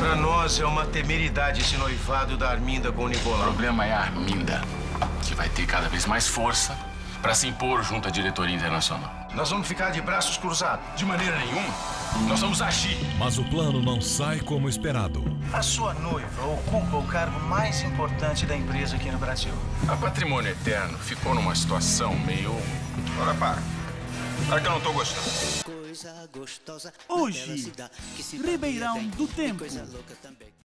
Pra nós é uma temeridade esse noivado da Arminda com o O Nicolau. problema é a Arminda, que vai ter cada vez mais força para se impor junto à diretoria internacional. Nós vamos ficar de braços cruzados. De maneira nenhuma, nós vamos agir. Mas o plano não sai como esperado. A sua noiva ocupa o cargo mais importante da empresa aqui no Brasil. A Patrimônio Eterno ficou numa situação meio... Ora, para que eu não tô gostando. Hoje, Ribeirão do Tempo.